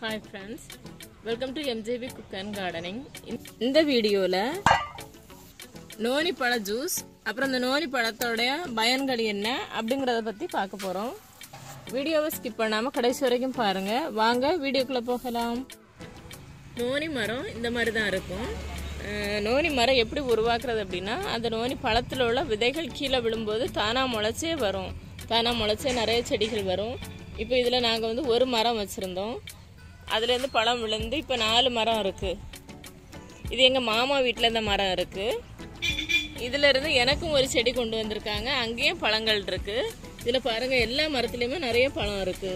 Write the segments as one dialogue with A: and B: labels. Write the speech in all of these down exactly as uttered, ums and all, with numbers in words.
A: Hi friends, welcome to M J B Cook and Gardening. இந்த வீடியோல noni பழ juice அப்புறம் இந்த நோனி பழத்தோட பயன்கள் என்ன அப்படிங்கறத பத்தி பார்க்க போறோம். வீடியோவை ஸ்கிப் பண்ணாம கடைசி வரைக்கும் பாருங்க. வாங்க வீடியோக்குள்ள போகலாம். நோனி மரம் இந்த மாதிரி தான் இருக்கும். நோனி மரம் எப்படி உருவாக்குறது அப்படின்னா அந்த நோனி பழத்துல உள்ள விதைகள் கீழே விழும்போது தானா முளைச்சே வரும். தானா முளைச்சே நிறைய செடிகள் வரும். இப்போ இதுல நாங்க வந்து ஒரு மரம் வச்சிருந்தோம். அதுல இருந்து பழம் விழுந்து இப்ப நாலு மரம் இருக்கு. இது எங்க மாமா வீட்டுல இந்த மரம் இருக்கு. இதுல இருந்து எனக்கும் ஒரு செடி கொண்டு வந்திருக்காங்க. அங்கேயும் பழங்கள் இருக்கு. இதுல பாருங்க எல்லா மரத்துலயுமே நிறைய பழம் இருக்கு.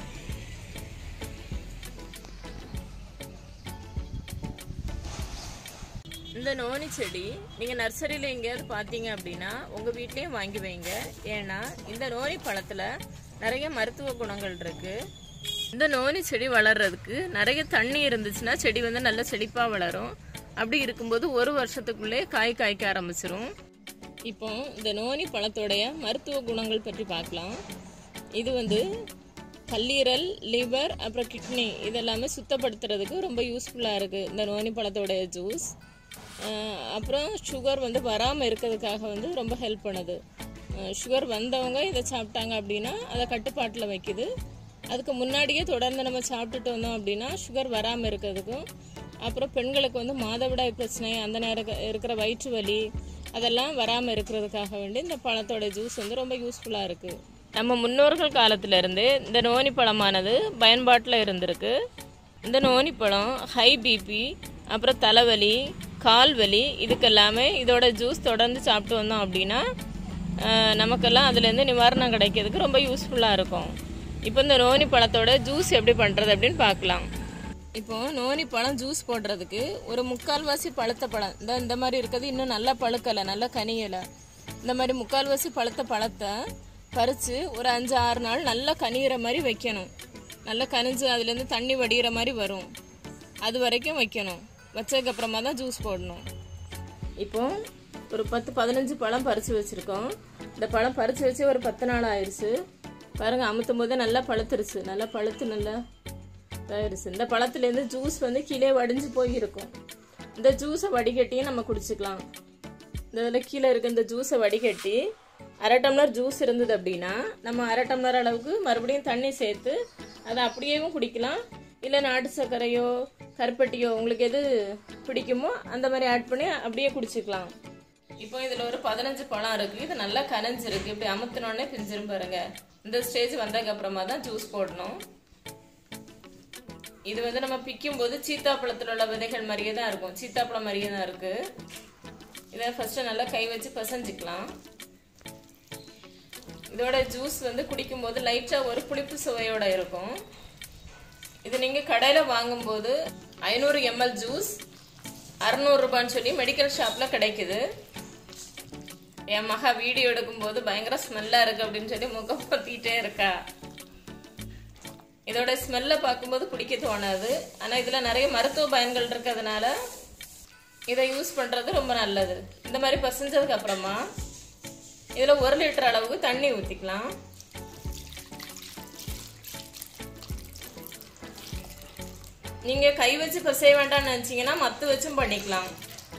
A: இந்த நோனி செடி நீங்க நர்சரியில எங்கேயாவது பாத்தீங்க அப்படின்னா உங்க வீட்லயும் வாங்கி வைங்க. ஏன்னா இந்த நோனி பழத்துல நிறைய மருத்துவ குணங்கள் இருக்கு. இந்த நோனி செடி வளர்றதுக்கு நிறைய தண்ணி இருந்துச்சுன்னா செடி வந்து நல்ல செழிப்பா வளரும். அப்படி இருக்கும்போது ஒரு வருஷத்துக்குள்ளே காய் காய்க்க ஆரம்பிச்சிரும். இப்போ இந்த நோனி பழத்தோடைய மருத்துவ குணங்கள் பற்றி பார்க்கலாம். இது வந்து கல்லீரல், லிவர், அப்புறம் கிட்னி இதெல்லாமே சுத்தப்படுத்துறதுக்கு ரொம்ப யூஸ்ஃபுல்லா இருக்கு இந்த நோனி பழத்தோடைய ஜூஸ். அப்புறம் சுகர் வந்து வராமல் இருக்கிறதுக்காக வந்து ரொம்ப ஹெல்ப் பண்ணுது. சுகர் வந்தவங்க இதை சாப்பிட்டாங்க அப்படின்னா அதை கட்டுப்பாட்டில் வைக்குது. அதுக்கு முன்னாடியே தொடர்ந்து நம்ம சாப்பிட்டுட்டு வந்தோம் அப்படின்னா சுகர் வராமல் இருக்கிறதுக்கும், அப்புறம் பெண்களுக்கு வந்து மாதவிடாய் பிரச்சனை, அந்த நேரம் இருக்கிற வயிற்று வலி அதெல்லாம் வராமல் இருக்கிறதுக்காக வேண்டி இந்த பழத்தோட ஜூஸ் வந்து ரொம்ப யூஸ்ஃபுல்லாக இருக்குது. நம்ம முன்னோர்கள் காலத்திலேருந்து இந்த நோனி பழமானது பயன்பாட்டில் இருந்திருக்கு. இந்த நோனி பழம் ஹை பிபி, அப்புறம் தலைவலி, கால் வலி இதுக்கெல்லாமே இதோட ஜூஸ் தொடர்ந்து சாப்பிட்டு வந்தோம் அப்படின்னா நமக்கெல்லாம் அதுலேருந்து நிவாரணம் கிடைக்கிறதுக்கு ரொம்ப யூஸ்ஃபுல்லாக இருக்கும். இப்போ இந்த நோனி பழத்தோட ஜூஸ் எப்படி பண்ணுறது அப்படின்னு பார்க்கலாம். இப்போ நோனி பழம் ஜூஸ் போடுறதுக்கு ஒரு முக்கால்வாசி பழுத்த பழம் இந்த இந்த மாதிரி இருக்கிறது இன்னும் நல்லா பழுக்கலை, நல்லா கனியலை. இந்த மாதிரி முக்கால்வாசி பழுத்த பழத்தை பறித்து ஒரு அஞ்சு ஆறு நாள் நல்லா கனிகிற மாதிரி வைக்கணும். நல்லா கனிஞ்சு அதுலேருந்து தண்ணி வடிகிற மாதிரி வரும். அது வரைக்கும் வைக்கணும். வச்சதுக்கப்புறமா தான் ஜூஸ் போடணும். இப்போ ஒரு பத்து பதினஞ்சு பழம் பறித்து வச்சுருக்கோம். இந்த பழம் பறித்து வச்சு ஒரு பத்து நாள் ஆயிடுச்சு. பாருங்க, அமுத்தும் போதே நல்லா பழுத்துருச்சு. நல்லா பழுத்து நல்லா ஆயிடுச்சு. இந்த பழத்துலேருந்து ஜூஸ் வந்து கீழே வடிஞ்சு போயிருக்கும். இந்த ஜூஸை வடிகட்டியும் நம்ம குடிச்சுக்கலாம். இந்த இதில் கீழே இருக்க இந்த ஜூஸை வடிகட்டி அரை டம்ளர் ஜூஸ் இருந்தது அப்படின்னா நம்ம அரை டம்ளர் அளவுக்கு மறுபடியும் தண்ணி சேர்த்து அதை அப்படியேவும் குடிக்கலாம். இல்லை நாட்டு சர்க்கரையோ கருப்பட்டியோ உங்களுக்கு எது பிடிக்குமோ அந்த மாதிரி ஆட் பண்ணி அப்படியே குடிச்சுக்கலாம். இப்போ இதில் ஒரு பதினஞ்சு பழம் இருக்குது. இது நல்லா கனைஞ்சிருக்கு. இப்படி அமுத்தினோடனே பிஞ்சிரும் பாருங்க. இந்த ஸ்டேஜ் வந்ததுக்கு அப்புறமா தான் ஜூஸ் போடணும். இது வந்து நம்ம பிக்கும் போது சீத்தாப்பழத்தில் உள்ள விதைகள் மாதிரியே தான் இருக்கும். சீத்தாப்பழம் மாதிரியே தான் இருக்கு. இதை ஃபர்ஸ்ட் நல்லா கை வச்சு பசஞ்சிக்கலாம். இதோட ஜூஸ் வந்து குடிக்கும் போது லைட்டா ஒரு புளிப்பு சுவையோட இருக்கும். இது நீங்க கடையில வாங்கும் போது ஐநூறு எம்எல் ஜூஸ் அறுநூறு ரூபான்னு சொல்லி மெடிக்கல் ஷாப்ல கிடைக்குது. என் மகா வீடியோ எடுக்கும் போது பயங்கர ஸ்மெல்லா இருக்கு அப்படின்னு சொல்லி முகம் பத்திட்டே இருக்கா. இதோட ஸ்மெல்ல பார்க்கும்போது குடிக்க தோணாது. ஆனா இதுல நிறைய மருத்துவ பயன்கள் இருக்கிறதுனால இதை யூஸ் பண்றது ரொம்ப நல்லது. இந்த மாதிரி பசஞ்சதுக்கு அப்புறமா இதுல ஒரு லிட்டர் அளவுக்கு தண்ணி ஊத்திக்கலாம். நீங்க கை வச்சு பசைய வேண்டாம்னு நினைச்சீங்கன்னா மத்து வச்சும் பண்ணிக்கலாம்.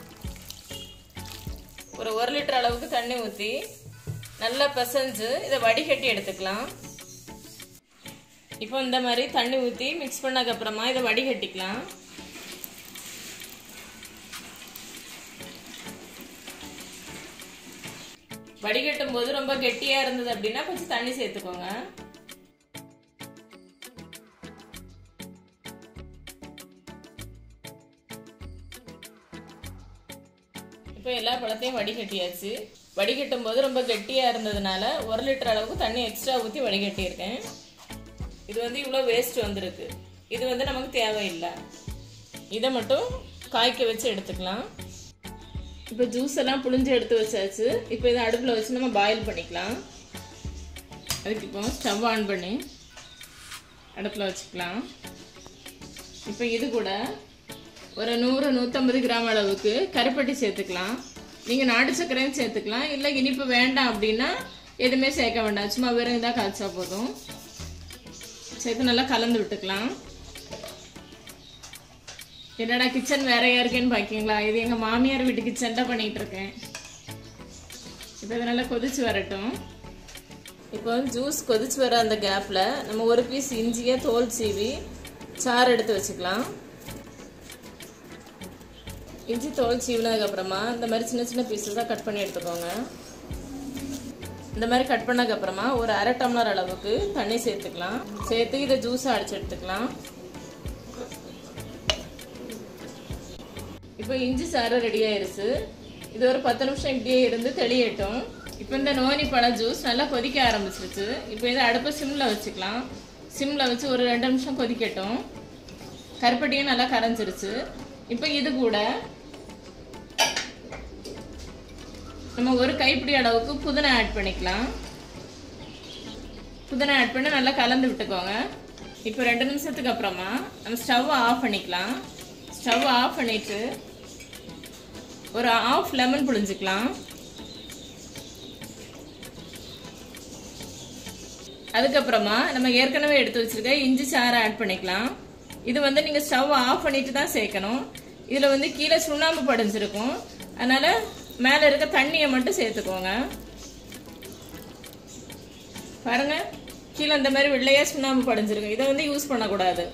A: ஒரு ஒரு லிட்டர் அளவுக்கு தண்ணி ஊற்றி நல்லா பசைஞ்சு இதை வடிகட்டி எடுத்துக்கலாம். இப்போ இந்த மாதிரி தண்ணி ஊற்றி மிக்ஸ் பண்ணதுக்கு அப்புறமா இதை வடிகட்டிக்கலாம். வடிகட்டும் போது ரொம்ப கெட்டியா இருந்தது அப்படின்னா கொஞ்சம் தண்ணி சேர்த்துக்கோங்க. இப்போ எல்லா பழத்தையும் வடிகட்டியாச்சு. வடிகட்டும் போது ரொம்ப கெட்டியா இருந்ததுனால ஒரு லிட்டர் அளவுக்கு தண்ணி எக்ஸ்ட்ரா ஊற்றி வடிகட்டியிருக்கேன். இது வந்து இவ்வளோ வேஸ்ட் வந்திருக்கு. இது வந்து நமக்கு தேவையில்லை. இதை மட்டும் காய்க்க வச்சு எடுத்துக்கலாம். இப்போ ஜூஸ் எல்லாம் புளிஞ்சு எடுத்து வச்சாச்சு. இப்போ இதை அடுப்பில் வச்சு நம்ம பாயில் பண்ணிக்கலாம். அதுக்கு இப்போ ஸ்டவ் ஆன் பண்ணி அடுப்பில் வச்சுக்கலாம். இப்போ இது கூட ஒரு நூறு நூற்றம்பது கிராம் அளவுக்கு கருப்பட்டி சேர்த்துக்கலாம். நீங்கள் நாட்டு சர்க்கரையும் சேர்த்துக்கலாம். இல்லை இனிப்பு வேண்டாம் அப்படின்னா எதுவுமே சேர்க்க வேண்டாம். சும்மா வெறும் இதாக காய்ச்சா போதும். சேர்த்து நல்லா கலந்து விட்டுக்கலாம். என்னடா கிச்சன் வேறையா இருக்கேன்னு பாக்கீங்களா? இது எங்க மாமியார் வீட்டு கிச்சன் தான் பண்ணிட்டு இருக்கேன். இப்போ இது நல்லா கொதிச்சு வரட்டும். இப்போ ஜூஸ் கொதிச்சு வர அந்த கேப்ல நம்ம ஒரு பீஸ் இஞ்சியை தோல் சீவி சாறு எடுத்து வச்சுக்கலாம். இஞ்சி தோல் சீவினதுக்கு அப்புறமா இந்த மாதிரி சின்ன சின்ன பீஸஸாக கட் பண்ணி எடுத்துக்கோங்க. இந்த மாதிரி கட் பண்ணதுக்கு அப்புறமா ஒரு அரை டம்ளர் அளவுக்கு தண்ணி சேர்த்துக்கலாம். சேர்த்து இதை ஜூஸாக அடிச்சு எடுத்துக்கலாம். இப்போ இஞ்சி சாறு ரெடி ஆயிருச்சு. இது ஒரு பத்து நிமிஷம் இப்படியே இருந்து தெளியட்டும். இப்போ இந்த நோனி பழ ஜூஸ் நல்லா கொதிக்க ஆரம்பிச்சிருச்சு. இப்போ இதை அடுப்பை சிம்ல வச்சுக்கலாம். சிம்ல வச்சு ஒரு ரெண்டு நிமிஷம் கொதிக்கட்டும். கருப்பட்டியும் நல்லா கரைஞ்சிருச்சு. இப்போ இது கூட நம்ம ஒரு கைப்பிடி அளவுக்கு புதினா ஆட் பண்ணிக்கலாம். புதினா ஆட் பண்ணி நல்லா கலந்து விட்டுக்கோங்க. இப்போ ரெண்டு நிமிஷத்துக்கு அப்புறமா நம்ம ஸ்டவ் ஆஃப் பண்ணிக்கலாம். ஸ்டவ் ஆஃப் பண்ணிட்டு ஒரு ஆஃப் லெமன் புழிஞ்சிக்கலாம். அதுக்கப்புறமா நம்ம ஏற்கனவே எடுத்து வச்சிருக்க இஞ்சி சாறை ஆட் பண்ணிக்கலாம். இது வந்து நீங்க ஸ்டவ் ஆஃப் பண்ணிட்டு தான் சேர்க்கணும். இதுல வந்து கீழே சுண்ணாம்பு படிஞ்சிருக்கும். அதனால மேல இருக்க தண்ணியை மட்டும் சேர்த்துக்கோங்க. பாருங்க, கீழே இந்த மாதிரி வெள்ளையா சுண்ணாம்பு படிஞ்சிருக்கும். இதை வந்து யூஸ் பண்ணக்கூடாது.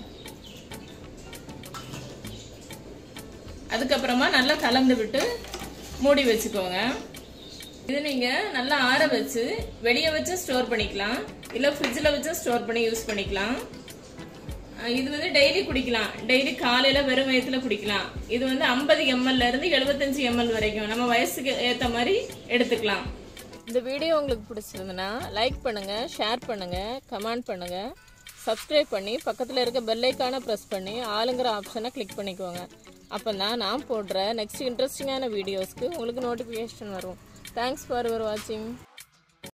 A: அதுக்கப்புறமா நல்லா கலந்து விட்டு மூடி வச்சுக்கோங்க. இது நீங்க நல்லா ஆற வச்சு வெளியே வச்சு ஸ்டோர் பண்ணிக்கலாம். இல்ல ஃப்ரிட்ஜில் வச்சு ஸ்டோர் பண்ணி யூஸ் பண்ணிக்கலாம். இது வந்து டெய்லி குடிக்கலாம். டெய்லி காலையில வெறும் வயிற்றுல குடிக்கலாம். இது வந்து ஐம்பது எம்எல்ல இருந்து எழுபத்தஞ்சு எம்எல் வரைக்கும் நம்ம வயசுக்கு ஏற்ற மாதிரி எடுத்துக்கலாம். இந்த வீடியோ உங்களுக்கு பிடிச்சிருந்ததுன்னா லைக் பண்ணுங்க, ஷேர் பண்ணுங்க, கமெண்ட் பண்ணுங்க, சப்ஸ்கிரைப் பண்ணி பக்கத்தில் இருக்க பெல் ஐக்கானை ப்ரெஸ் பண்ணி ஆளுங்கிற ஆப்ஷனை கிளிக் பண்ணிக்கோங்க. அப்போ தான் நான் போடுற நெக்ஸ்ட் இன்ட்ரெஸ்டிங்கான வீடியோஸ்க்கு உங்களுக்கு நோட்டிஃபிகேஷன் வரும். தேங்க்ஸ் ஃபார் யுவர் வாட்சிங்.